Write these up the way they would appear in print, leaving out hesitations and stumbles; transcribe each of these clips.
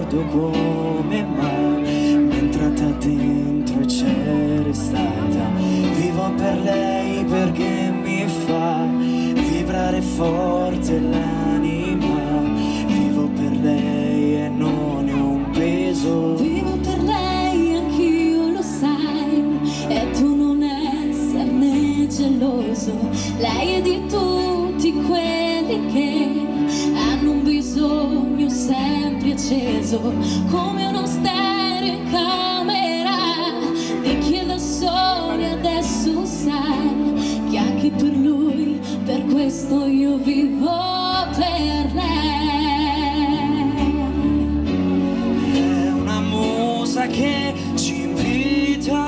ricordo come mai mi è entrata dentro e c'era stata. Vivo per lei perché mi fa vibrare forte l'anima. Vivo per lei e non è un peso. Vivo per lei, anch'io lo sai, e tu non esserne geloso. Lei è di tutti quelli che hanno un bisogno sempre acceso, come uno stereo in camera di chi è da soli. Adesso sai che anche per lui, per questo io vivo per lei. È una musa che ci invita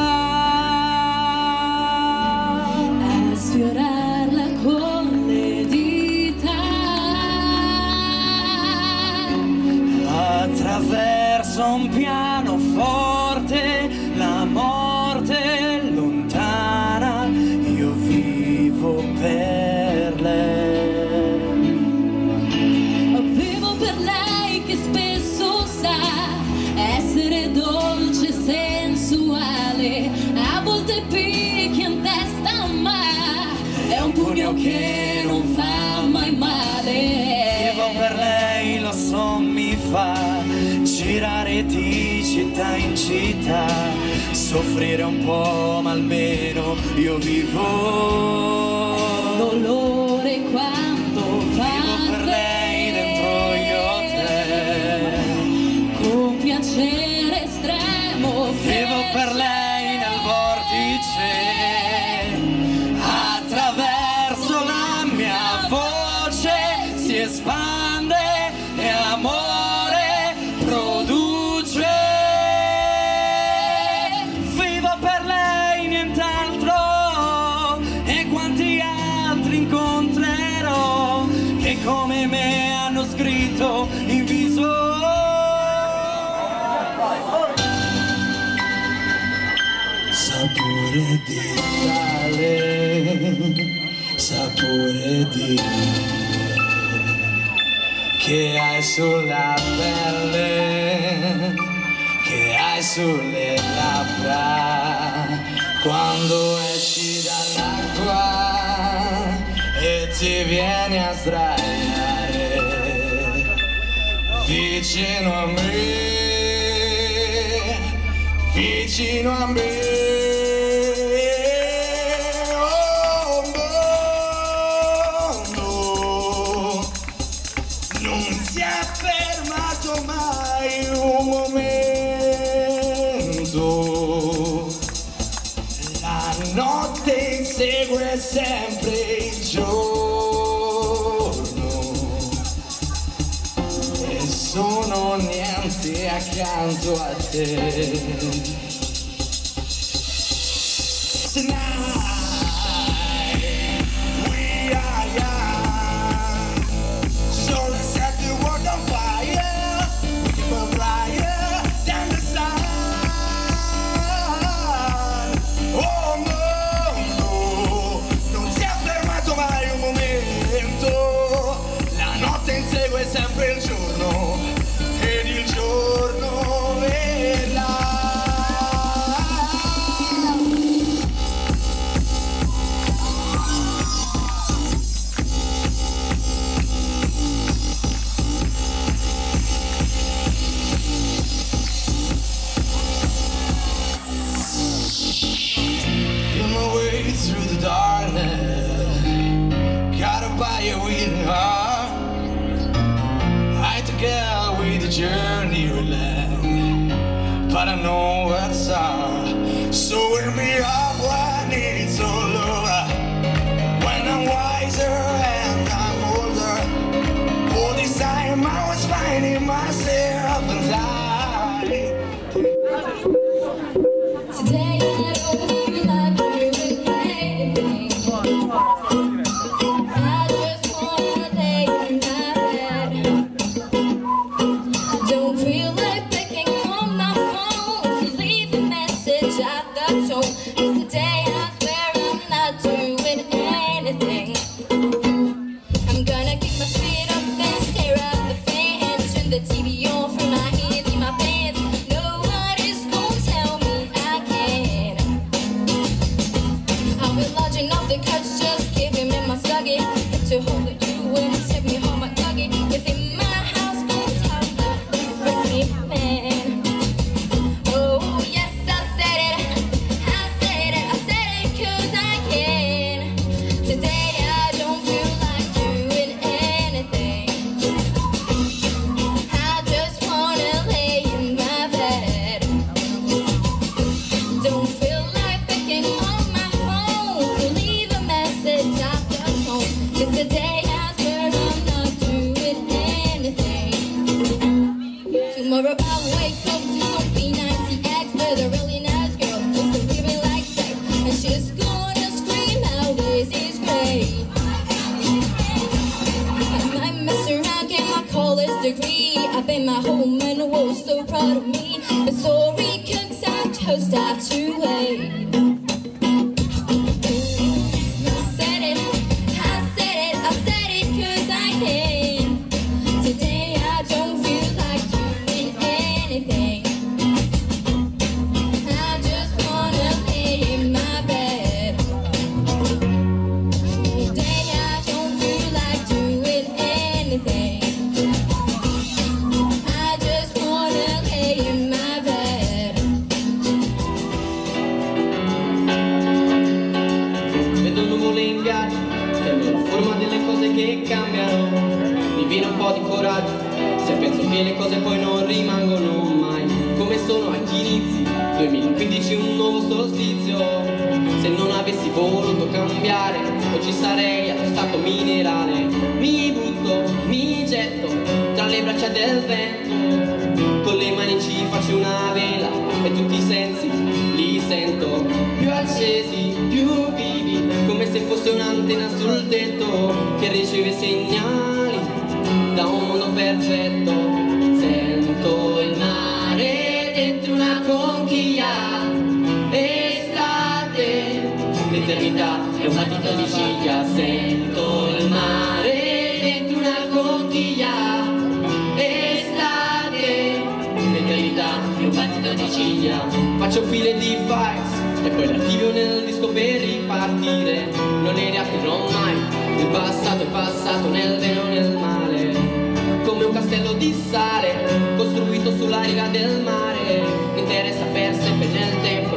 a sfiorarla con le dita. attraverso un pianoforte, la morte lontana. Io vivo per lei. Vivo per lei che spesso sa essere dolce e sensuale, a volte picchia in testa ma è un pugno che non fa mai male. Vivo per lei, lo so, mi fa girare di città in città, soffrire un po' ma almeno io vivo. Dolore quando fa Vivo per lei dentro gli hotel, con piacere estremo. vivo per lei nel vortice, attraverso la mia voce si espande e amore produce. Vivo per lei, nient'altro, e quanti altri incontrerò che come me hanno scritto in viso. Sapore di sale, sapore di che hai sulla pelle, che hai sulle labbra, quando esci dall'acqua e ti vieni a sdraiare vicino a me, vicino a me. Oh, mondo, non si è fermato mai un momento, la notte insegue sempre il giorno e sono niente accanto a te. Tonight we are young, so let's set the world on fire. We burn brighter than the sun. Oh mondo, non si è fermato mai un momento, la notte insegue sempre il giorno ed il giorno è là. Through the darkness, gotta buy a winning heart. I together with the journey we left, but I know what's hard. So wake me up when it's all over, when I'm wiser and I'm older. All this time I was finding myself inside. Today I don't feel like doing anything. I just wanna lay in my bed. Don't feel like picking up my phone to leave a message at the tone. 'Cause today I swear I'm not doing anything. I'm gonna kick my feet up and stare at the fan, turn the TV on for my Tomorrow I'll wake up to some P90X with a really nice girl who can really like sex, and she's gonna scream out, this is great. I might mess around, get my college degree. I bet my home and was so proud of me. But sorry, cause I just have to wait. Che cambiano, mi viene un po' di coraggio se penso che le cose poi non rimangono mai come sono agli inizi. 2015 un nuovo solstizio, se non avessi voluto cambiare non ci sarei allo stato minerale. Mi butto, mi getto tra le braccia del vento, con le mani ci faccio una vela e tutti i sensi li sento più accesi, più vivi, come se fosse un'antenna sul tetto che riceve segnali da un mondo perfetto. Sento il mare dentro una conchiglia, estate, l'eternità è un battito di ciglia. Sento il mare dentro una conchiglia, estate, l'eternità è un battito di ciglia. Faccio file di files e poi l'attivio nel disco per ripartire. Non ne riaprirò mai, il passato è passato nel bene o nel male, come un castello di sale costruito sulla riva del mare. Mi interessa per sempre nel tempo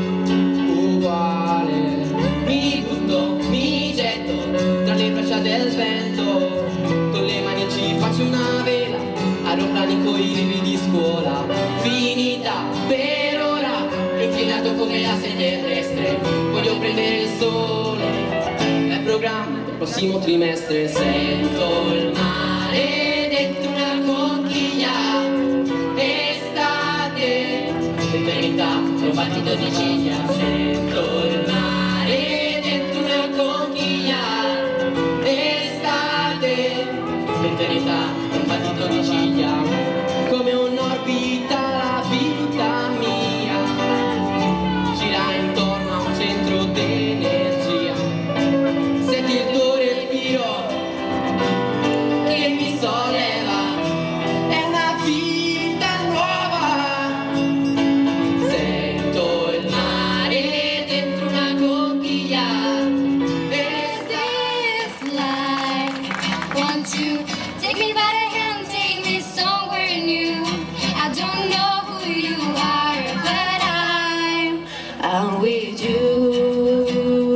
uguale. Mi butto, mi getto tra le braccia del vento, con le mani ci faccio una vela, aeroplani coi rivi di scuola. Finita per ora, inclinato come l'asse terrestre, voglio prendere il sole, è programma del prossimo trimestre. Sento il mare dentro una conchiglia, estate, l'eternità è un battito di ciglia. Sento il mare dentro una conchiglia, estate, l'eternità è un battito di ciglia. Come un'orbita la vita mia gira intorno a un centro d'energia. Senti il tuo respiro che mi solleva, è una vita nuova. Sento il mare dentro una conchiglia, This life wants to take me by the hand, take me somewhere new. I don't know who you are, but I'm with you.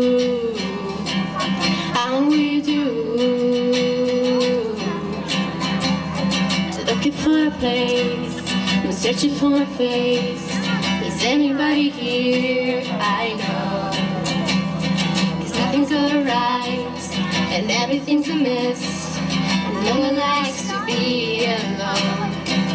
I'm with you. So looking for a place, I'm searching for a face. Is anybody here? I know. 'Cause nothing's alright and everything's a mess, and no one likes to be alone.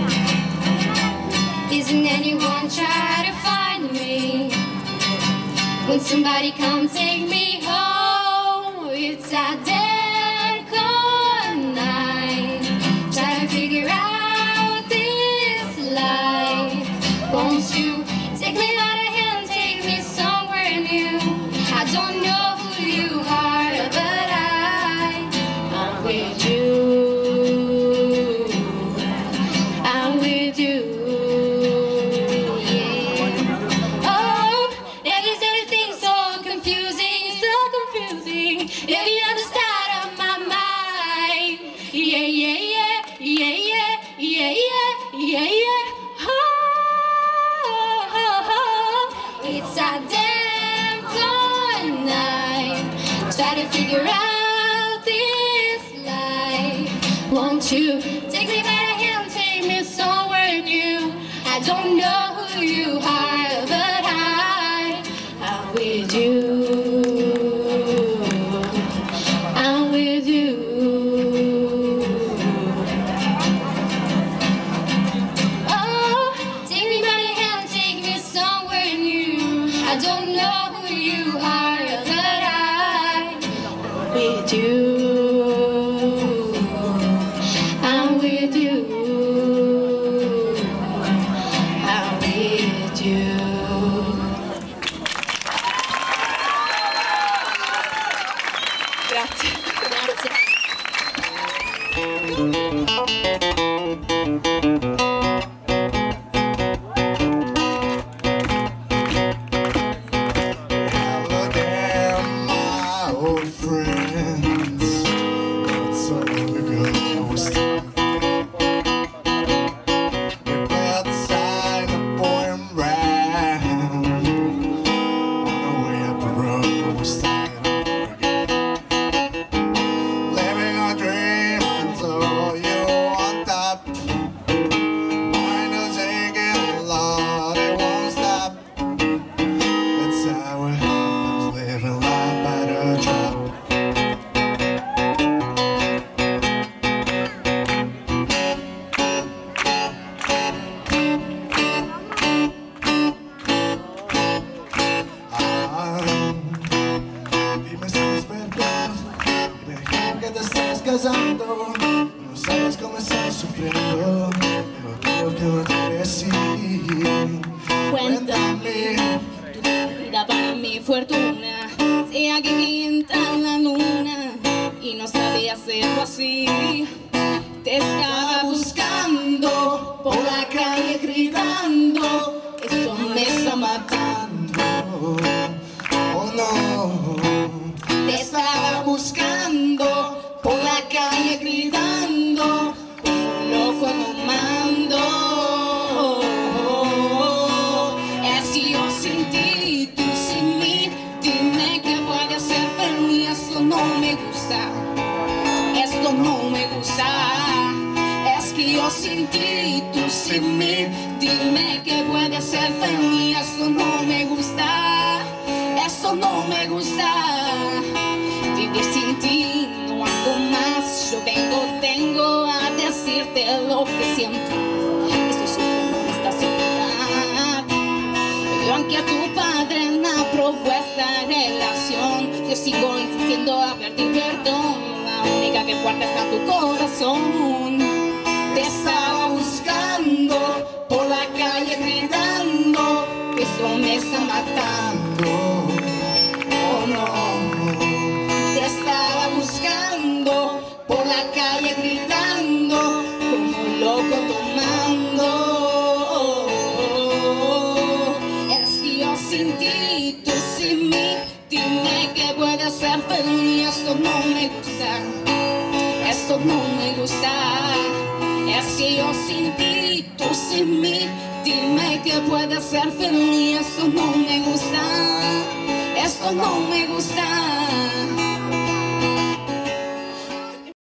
Isn't anyone trying to find me? When somebody come take me home, it's a damn cold night. Try to figure out this life. Won't you take me by the hand, take me somewhere new? I don't know who you are, but I'm with you. I'm with you. Yeah. Oh, there is everything so confusing, so confusing. Every other side of my mind. Yeah, yeah, yeah, yeah, yeah, yeah, yeah, yeah, yeah. It's a damn cold night. Try to figure out this life. Won't you take me by the hand, take me somewhere new? I don't know who you are, but I'm with you. I'm with you. Oh, quiero decir. Cuéntame, tu vida para mi fortuna. Si aquí entra la luna y no sabía hacerlo así. Te estaba buscando por la calle gritando. Esto me está matando. Oh no. Te estaba buscando por la calle gritando. Un loco no mando. Es que yo sin ti, tú sin mí. Dime que puede ser feliz. Esto no me gusta. Esto no me gusta. Es que yo sin ti, tú sin mí. Dime que puede ser feliz. Esto no me gusta. Esto no me gusta. Vivir sin ti no hago más. Yo tengo a decirte lo que siento. Estoy sufriendo en esta soledad. Yo aunque a tu padre no aprobó esta relación, yo sigo insistiendo a pedir perdón. La única que guarda está tu corazón. Te estaba buscando por la calle gritando. Eso me está matando. Oh no. Te estaba buscando por la calle gritando como un loco tomando. Es que yo sin ti, tú sin mí. Dime que puede ser feliz. Esto no me gusta. Esto no me gusta. Es que yo sin ti, tú sin mí. Dime que puede ser feliz. Esto no me gusta. Esto no me gusta.